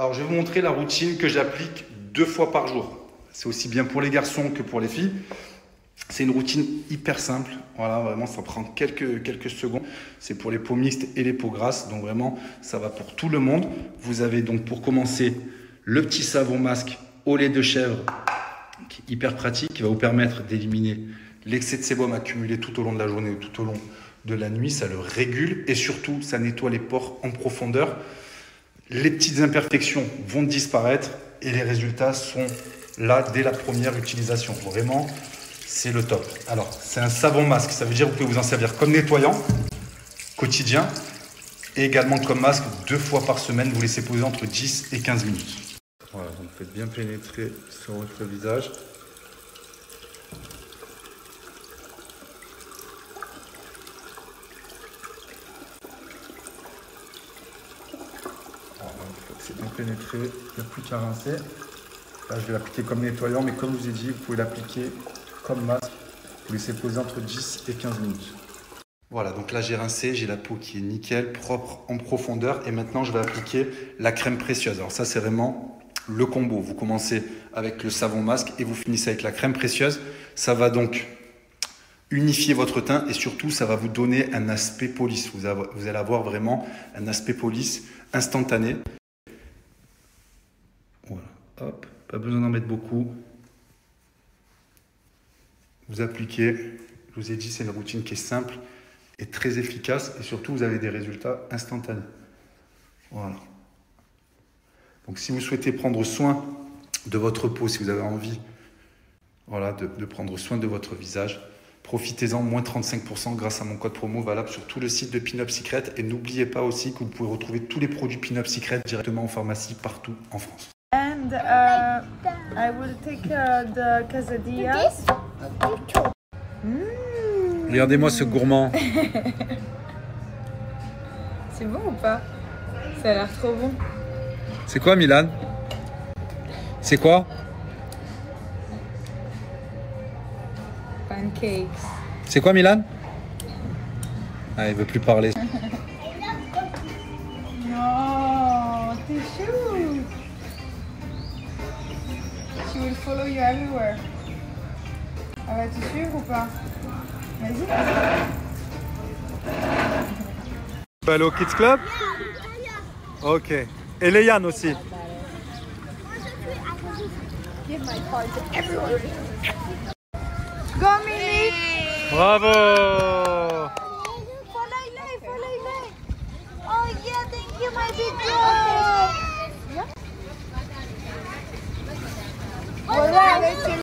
Alors, je vais vous montrer la routine que j'applique 2 fois par jour. C'est aussi bien pour les garçons que pour les filles. C'est une routine hyper simple. Voilà, vraiment, ça prend quelques secondes. C'est pour les peaux mixtes et les peaux grasses. Donc, vraiment, ça va pour tout le monde. Vous avez donc, pour commencer, le petit savon masque au lait de chèvre, qui est hyper pratique, qui va vous permettre d'éliminer l'excès de sébum accumulé tout au long de la journée ou tout au long de la nuit. Ça le régule et surtout, ça nettoie les pores en profondeur. Les petites imperfections vont disparaître et les résultats sont là dès la première utilisation. Vraiment, c'est le top. Alors, c'est un savon masque. Ça veut dire que vous pouvez vous en servir comme nettoyant quotidien et également comme masque 2 fois par semaine. Vous laissez poser entre 10 et 15 minutes. Voilà, donc faites bien pénétrer sur votre visage. C'est bien pénétré, il n'y a plus qu'à rincer. Là, je vais l'appliquer comme nettoyant, mais comme je vous ai dit, vous pouvez l'appliquer comme masque. Vous laissez poser entre 10 et 15 minutes. Voilà, donc là, j'ai rincé, j'ai la peau qui est nickel, propre en profondeur. Et maintenant, je vais appliquer la crème précieuse. Alors ça, c'est vraiment le combo. Vous commencez avec le savon masque et vous finissez avec la crème précieuse. Ça va donc unifier votre teint et surtout, ça va vous donner un aspect police. Vous allez avoir vraiment un aspect police instantané. Voilà, hop, pas besoin d'en mettre beaucoup. Vous appliquez, je vous ai dit, c'est une routine qui est simple et très efficace et surtout, vous avez des résultats instantanés. Voilà. Donc, si vous souhaitez prendre soin de votre peau, si vous avez envie voilà, de prendre soin de votre visage, profitez-en, moins 35% grâce à mon code promo valable sur tout le site de Pin Up Secret. Et n'oubliez pas aussi que vous pouvez retrouver tous les produits Pin Up Secret directement en pharmacie partout en France. And I will take the quesadillas. Regardez-moi ce gourmand. C'est bon ou pas? Ça a l'air trop bon. C'est quoi, Milan? C'est quoi? Pancakes. C'est quoi, Milan? Ah, il veut plus parler. Non, t'es chou. She will follow you everywhere. Elle va te suivre ou pas? Vas-y. Tu vas aller au Kids Club? Ok. Et Léane aussi. Go, Mimi. Bravo!